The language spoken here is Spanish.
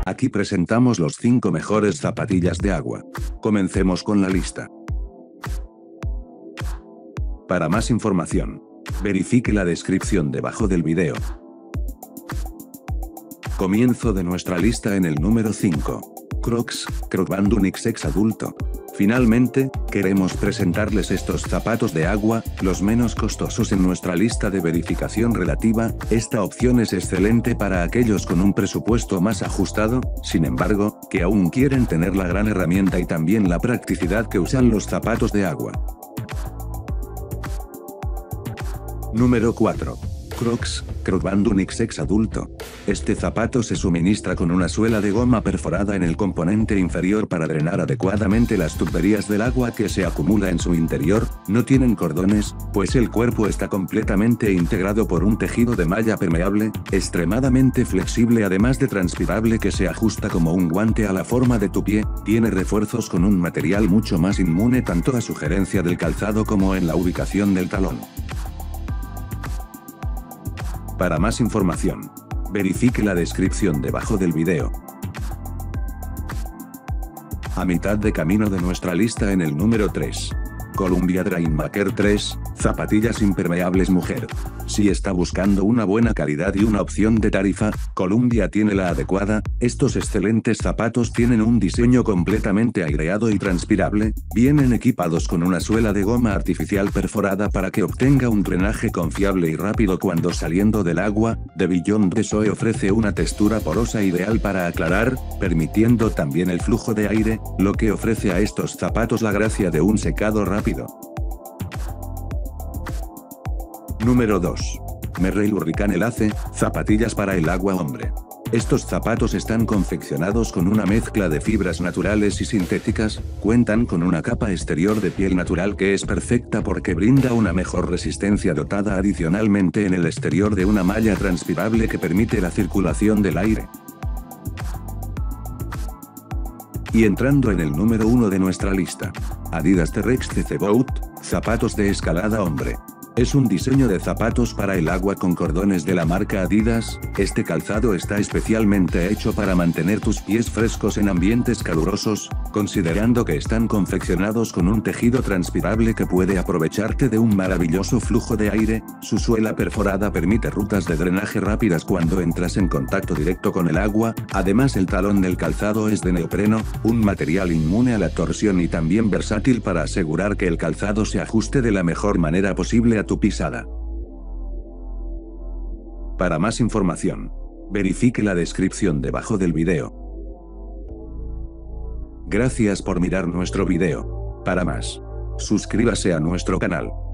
Aquí presentamos los 5 mejores zapatillas de agua. Comencemos con la lista. Para más información, verifique la descripción debajo del video. Comienzo de nuestra lista en el número 5. Crocs, Crocband Unisex adulto. Finalmente, queremos presentarles estos zapatos de agua, los menos costosos en nuestra lista de verificación relativa. Esta opción es excelente para aquellos con un presupuesto más ajustado, sin embargo, que aún quieren tener la gran herramienta y también la practicidad que usan los zapatos de agua. Número 4. Crocs, Crocband Unisex adulto. Este zapato se suministra con una suela de goma perforada en el componente inferior para drenar adecuadamente las tuberías del agua que se acumula en su interior. No tienen cordones, pues el cuerpo está completamente integrado por un tejido de malla permeable, extremadamente flexible además de transpirable que se ajusta como un guante a la forma de tu pie. Tiene refuerzos con un material mucho más inmune tanto a sugerencia del calzado como en la ubicación del talón. Para más información, verifique la descripción debajo del video. A mitad de camino de nuestra lista en el número 3. Columbia Dreammaker 3, zapatillas impermeables mujer. Si está buscando una buena calidad y una opción de tarifa, Columbia tiene la adecuada. Estos excelentes zapatos tienen un diseño completamente aireado y transpirable, vienen equipados con una suela de goma artificial perforada para que obtenga un drenaje confiable y rápido cuando saliendo del agua. The Beyond the Shoe ofrece una textura porosa ideal para aclarar, permitiendo también el flujo de aire, lo que ofrece a estos zapatos la gracia de un secado rápido. Número 2. Merrell Hurricane Lace, zapatillas para el agua hombre. Estos zapatos están confeccionados con una mezcla de fibras naturales y sintéticas, cuentan con una capa exterior de piel natural que es perfecta porque brinda una mejor resistencia dotada adicionalmente en el exterior de una malla transpirable que permite la circulación del aire. Y entrando en el número 1 de nuestra lista. Adidas T-Rex CC Boat, zapatos de escalada hombre. Es un diseño de zapatos para el agua con cordones de la marca Adidas. Este calzado está especialmente hecho para mantener tus pies frescos en ambientes calurosos, considerando que están confeccionados con un tejido transpirable que puede aprovecharte de un maravilloso flujo de aire. Su suela perforada permite rutas de drenaje rápidas cuando entras en contacto directo con el agua. Además, el talón del calzado es de neopreno, un material inmune a la torsión y también versátil para asegurar que el calzado se ajuste de la mejor manera posible a tu pisada. Para más información, verifique la descripción debajo del video. Gracias por mirar nuestro video. Para más, suscríbase a nuestro canal.